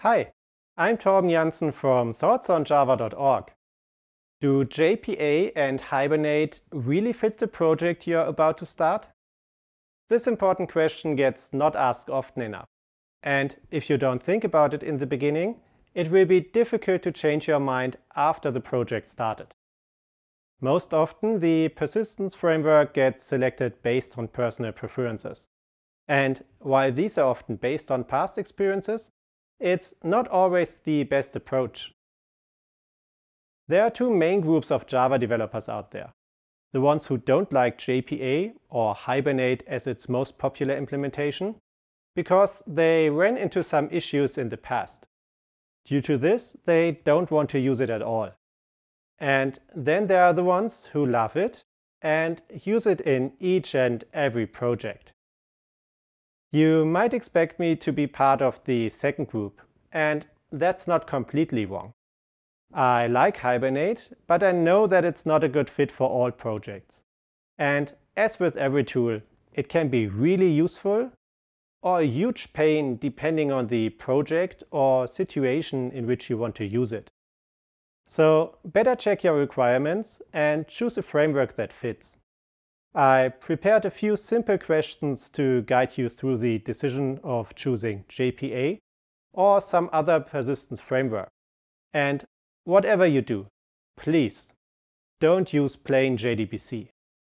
Hi, I'm Torben Janssen from thoughtsonjava.org. Do JPA and Hibernate really fit the project you're about to start? This important question gets not asked often enough. And if you don't think about it in the beginning, it will be difficult to change your mind after the project started. Most often, the persistence framework gets selected based on personal preferences. And while these are often based on past experiences, it's not always the best approach. There are two main groups of Java developers out there. The ones who don't like JPA or Hibernate as its most popular implementation, because they ran into some issues in the past. Due to this, they don't want to use it at all. And then there are the ones who love it and use it in each and every project. You might expect me to be part of the second group, and that's not completely wrong. I like Hibernate, but I know that it's not a good fit for all projects. And as with every tool, it can be really useful or a huge pain depending on the project or situation in which you want to use it. So better check your requirements and choose a framework that fits. I prepared a few simple questions to guide you through the decision of choosing JPA or some other persistence framework. And whatever you do, please don't use plain JDBC.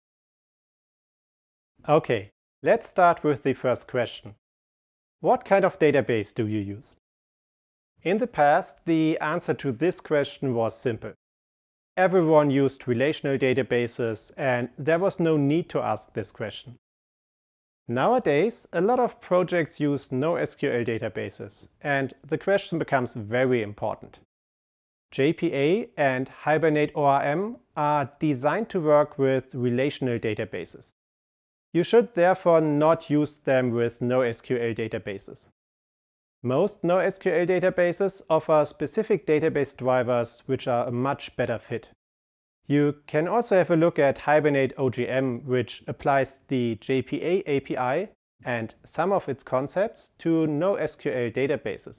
Okay, let's start with the first question. What kind of database do you use? In the past, the answer to this question was simple. Everyone used relational databases, and there was no need to ask this question. Nowadays, a lot of projects use NoSQL databases, and the question becomes very important. JPA and Hibernate ORM are designed to work with relational databases. You should therefore not use them with NoSQL databases. Most NoSQL databases offer specific database drivers which are a much better fit. You can also have a look at Hibernate OGM, which applies the JPA API and some of its concepts to NoSQL databases.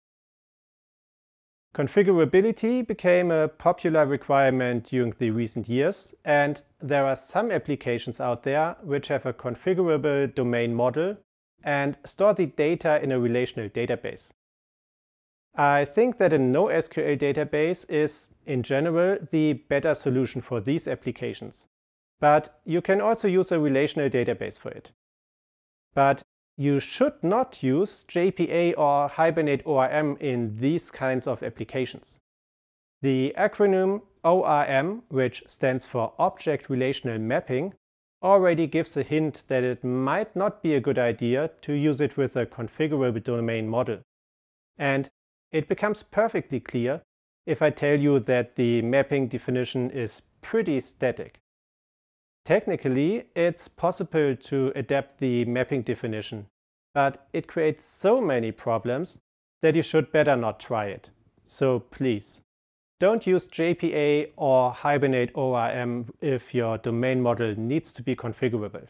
Configurability became a popular requirement during the recent years, and there are some applications out there which have a configurable domain model and store the data in a relational database. I think that a NoSQL database is, in general, the better solution for these applications. But you can also use a relational database for it. But you should not use JPA or Hibernate ORM in these kinds of applications. The acronym ORM, which stands for Object Relational Mapping, already gives a hint that it might not be a good idea to use it with a configurable domain model. And it becomes perfectly clear if I tell you that the mapping definition is pretty static. Technically, it's possible to adapt the mapping definition, but it creates so many problems that you should better not try it. So please, don't use JPA or Hibernate ORM if your domain model needs to be configurable.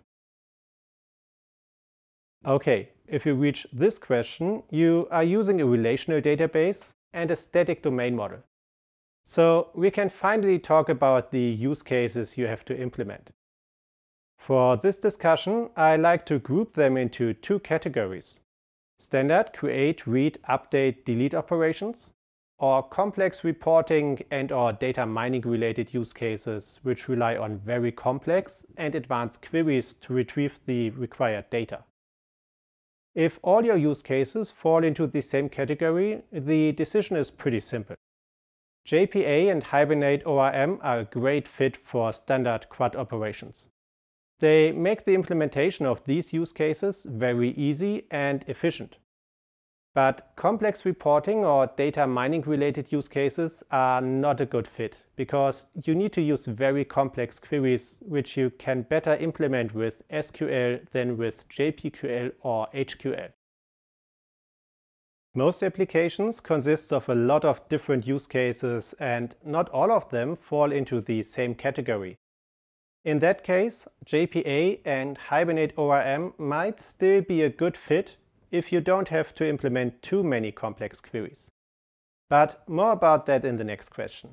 Okay, if you reach this question, you are using a relational database and a static domain model. So we can finally talk about the use cases you have to implement. For this discussion, I like to group them into two categories: standard create, read, update, delete operations, or complex reporting and/or data mining related use cases which rely on very complex and advanced queries to retrieve the required data. If all your use cases fall into the same category, the decision is pretty simple. JPA and Hibernate ORM are a great fit for standard CRUD operations. They make the implementation of these use cases very easy and efficient. But complex reporting or data mining related use cases are not a good fit, because you need to use very complex queries which you can better implement with SQL than with JPQL or HQL. Most applications consist of a lot of different use cases, and not all of them fall into the same category. In that case, JPA and Hibernate ORM might still be a good fit, if you don't have to implement too many complex queries. But more about that in the next question.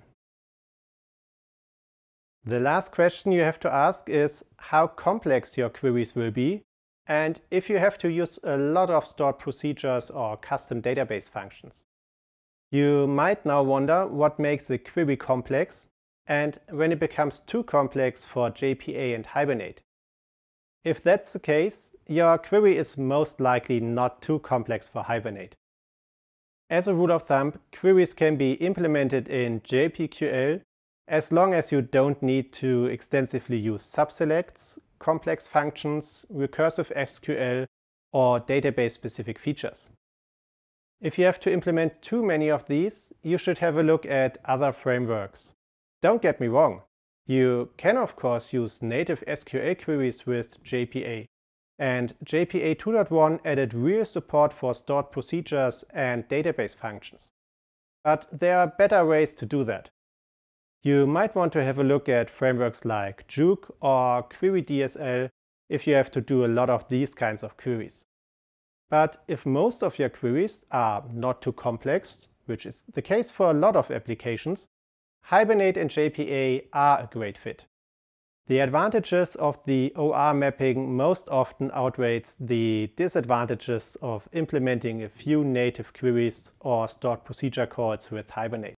The last question you have to ask is how complex your queries will be, and if you have to use a lot of stored procedures or custom database functions. You might now wonder what makes a query complex and when it becomes too complex for JPA and Hibernate. If that's the case, your query is most likely not too complex for Hibernate. As a rule of thumb, queries can be implemented in JPQL as long as you don't need to extensively use subselects, complex functions, recursive SQL, or database-specific features. If you have to implement too many of these, you should have a look at other frameworks. Don't get me wrong, you can of course use native SQL queries with JPA, and JPA 2.1 added real support for stored procedures and database functions. But there are better ways to do that. You might want to have a look at frameworks like Juke or QueryDSL if you have to do a lot of these kinds of queries. But if most of your queries are not too complex, which is the case for a lot of applications, Hibernate and JPA are a great fit. The advantages of the OR mapping most often outweighs the disadvantages of implementing a few native queries or stored procedure calls with Hibernate.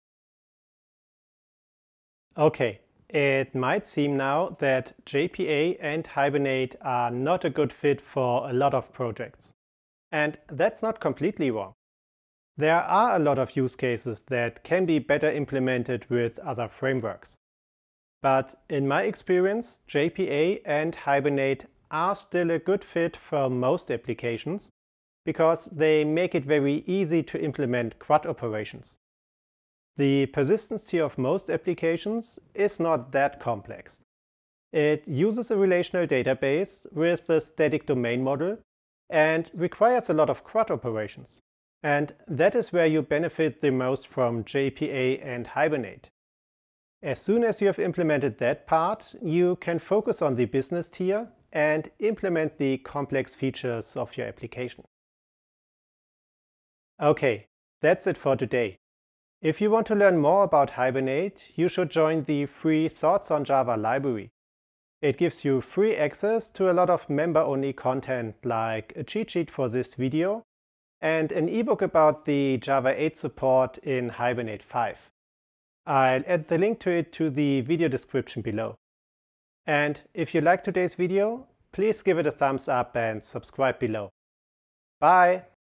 Okay, it might seem now that JPA and Hibernate are not a good fit for a lot of projects. And that's not completely wrong. There are a lot of use cases that can be better implemented with other frameworks. But in my experience, JPA and Hibernate are still a good fit for most applications because they make it very easy to implement CRUD operations. The persistency of most applications is not that complex. It uses a relational database with a static domain model and requires a lot of CRUD operations. And that is where you benefit the most from JPA and Hibernate. As soon as you have implemented that part, you can focus on the business tier and implement the complex features of your application. Okay, that's it for today. If you want to learn more about Hibernate, you should join the free Thoughts on Java library. It gives you free access to a lot of member-only content like a cheat sheet for this video and an ebook about the Java 8 support in Hibernate 5. I'll add the link to it to the video description below. And if you liked today's video, please give it a thumbs up and subscribe below. Bye!